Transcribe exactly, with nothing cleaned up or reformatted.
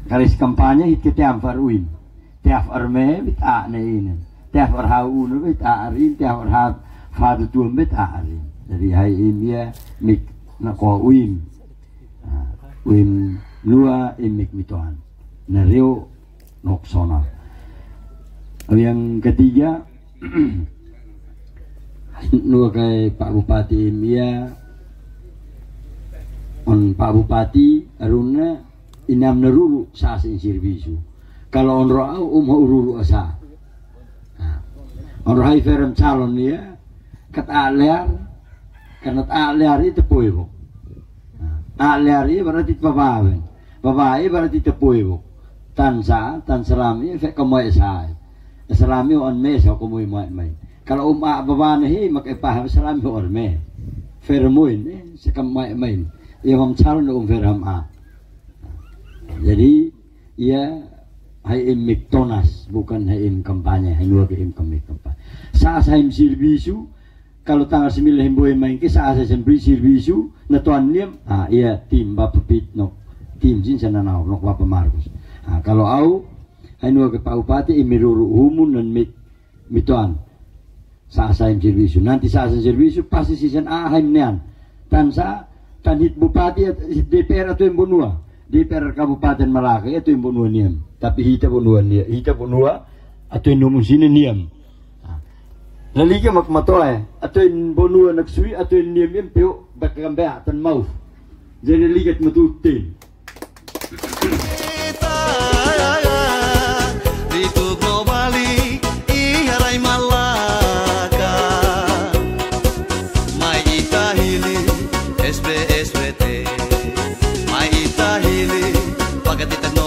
karis kampanye hit ke tiam faruin tiaf arme bit a nein tiaf arhaun bit a arin tiaf arhat fadu tuam bit a arin dari hai imia mik na ko uim uim lua imik mitoan na rio noksona. Yang ketiga nua kay Pak Bupati imia on Pak Bupati aruna inam neruru sa sin sirbisu kalau on roa umma ururu asa on roai ferem calon dia kata aliar karena aliar itu poibo aliar itu berarti babawen babai berarti tepoibo tansa tan selami fe kemoy sai selami on mesa kemoy mai mai kalau umma baban hi mak paham selami on me fermuin eh sekamai mai ya hom calon um feram a. Jadi ia haim miktonas bukan haim kampanye, haim haim kampanye. Saat haim sirbisu kalau tanggal sembilan himboy main ke saat saya sembri sirbisu na tuan niam ah ia tim bapapit no tim jin sana nau nok bapa Markus. Ah kalau au haim ke Pak Bupati imiruru umun dan mit mituan saat haim sirbisu nanti saat sirbisu pasti season A haim nian tansa tanhit bupati D P R atau yang bonua D P R Kabupaten Malaka itu yang bonua niam tapi hita bonua niam hita bonua atau yang nomun sini niam lalu ke mak matoy atau yang bonua naksui atau yang niam yang peu bakal bea tan mau jadi ligat matutin S B S B T, mai itahili, pagatitan